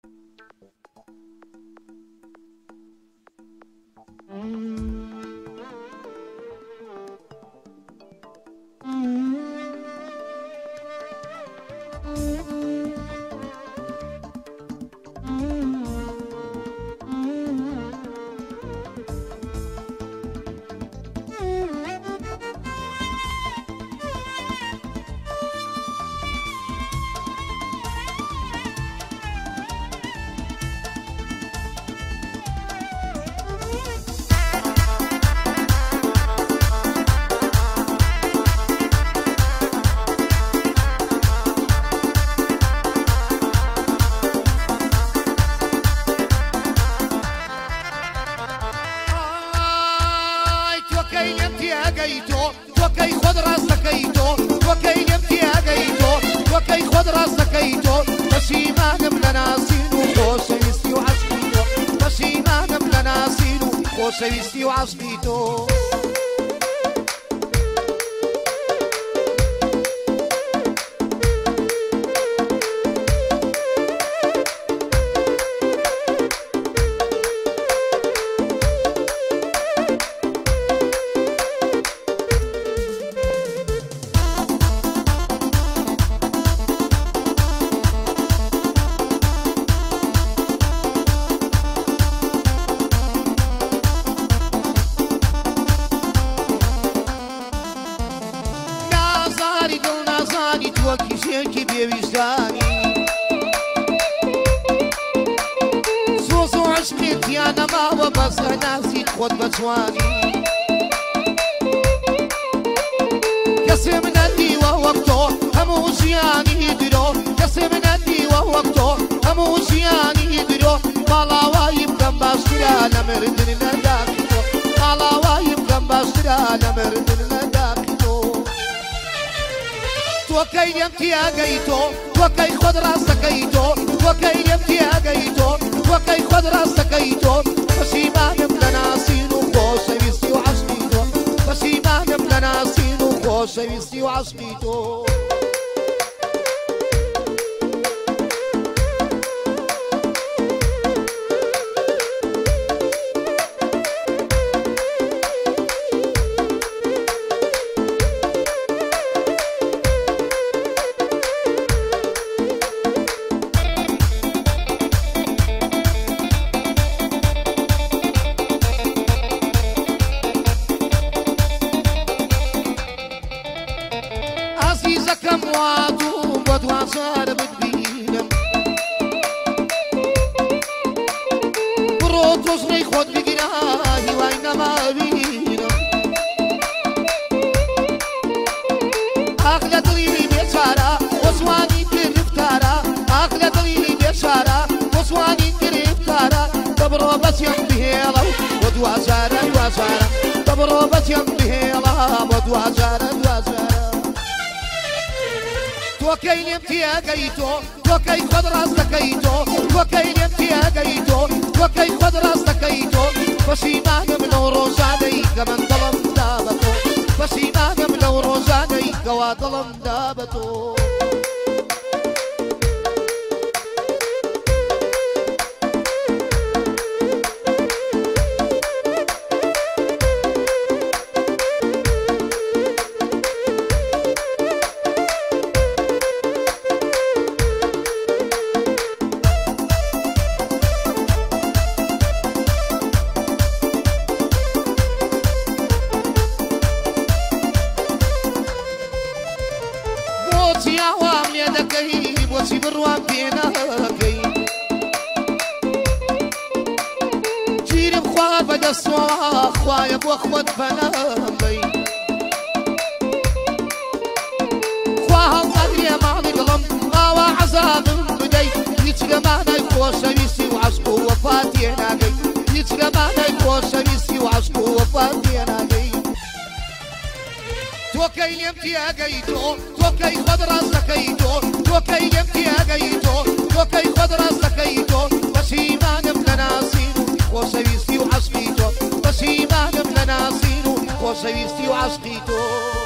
وكي خذ راسكيتو وكي يمتياقيتو وكي خذ راسكيتو بشيمان بلناسينو خوشويستي وعشقيتو بشيمان بلناسينو خوشويستي وعشقيتو وەکی شێکی بێویژدانی زۆ زۆ عشقێتیان نەماوە بەسە ناسیت خۆت بەجوانی کەسێ منە دیوە وەک تۆ هەموو ژیانی درۆ کەسێ منە دیوە وەک تۆ هەموو ژیانی درۆ ماڵاوایی بکەم باشترە لە مردن نەداقی تۆ ماڵاوایی بکەم باشترە لە مردن نەداقی تۆ وكي يمتياقيتو وكي خذ راسكيتو وكي يمتياقيتو وكي خذ راسكيتو بشيمان بلناسينو خوشويستي وعشقيتو بشيمان بلناسينو خوشويستي وعشقيتو عزيزكم وعدو بدوازار بتبينم برو تزري خود بگیرایی وینما بینم عقل دلی بیچاره وزوانی گرفتاره عقل دلی بیچاره وزوانی گرفتاره دبرو بسیم بهیلا ودوازاره دوازاره دبرو بسیم بهیلا ودوازاره دوازاره وكي يمتياقيتو وكي خذ راسكيتو وكي يمتياقيتو وكي خذ راسكيتو بشيمان منو روزاني كمن ظلم دابتو بشيمان منو روزاني كوا ظلم دابتو بۆچی بڕوان پێناکەی گیرم خوا بەدەستەوە خوایە بۆ خۆت بەنەمبەی خوا هەڵقەدرێ ماڵی دڵم ئاوا عەزابم بدەی هیچ لەمانای خۆشەویستی و عەشق و وەفا تێناگەی هیچ لەمانای خۆشەویستی و عەشق و وەفا تێناگەی توكي يمتياقيتو توكي خذ راسكيتو توكي يمتياقيتو توكي خذ راسكيتو بشيمان بلناسينو خوشويستي وعشقيتو بشيمان بلناسينو خوشويستي وعشقيتو